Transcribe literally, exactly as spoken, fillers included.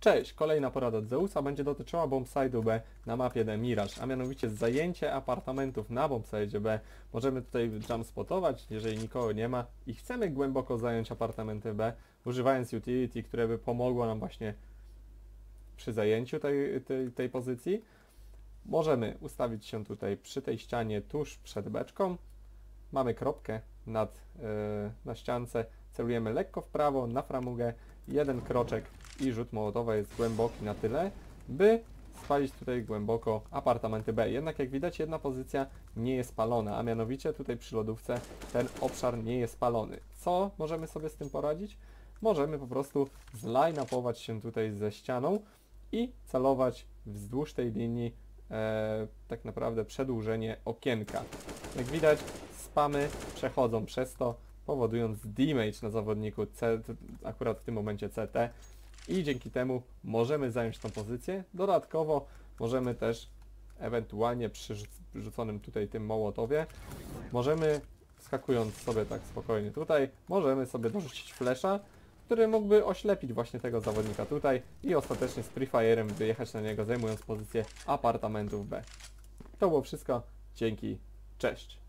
Cześć, kolejna porada od Zeusa będzie dotyczyła bombside'u B na mapie The Mirage, a mianowicie zajęcie apartamentów na bombside B. Możemy tutaj jump spotować, jeżeli nikogo nie ma i chcemy głęboko zająć apartamenty B, używając utility, które by pomogło nam właśnie przy zajęciu tej, tej, tej pozycji. Możemy ustawić się tutaj przy tej ścianie tuż przed beczką. Mamy kropkę nad, yy, na ściance, celujemy lekko w prawo, na framugę, jeden kroczek i rzut mołotowa jest głęboki na tyle, by spalić tutaj głęboko apartamenty B. Jednak jak widać, jedna pozycja nie jest spalona, a mianowicie tutaj przy lodówce ten obszar nie jest spalony. Co możemy sobie z tym poradzić? Możemy po prostu zline-upować się tutaj ze ścianą i celować wzdłuż tej linii e, tak naprawdę przedłużenie okienka. Jak widać, spamy przechodzą przez to, powodując damage na zawodniku C, akurat w tym momencie C T, i dzięki temu możemy zająć tą pozycję. Dodatkowo możemy też ewentualnie przy rzuconym tutaj tym mołotowie, możemy, skakując sobie tak spokojnie tutaj, możemy sobie dorzucić flesza, który mógłby oślepić właśnie tego zawodnika tutaj i ostatecznie z prefire'em wyjechać na niego, zajmując pozycję apartamentów B. To było wszystko. Dzięki. Cześć.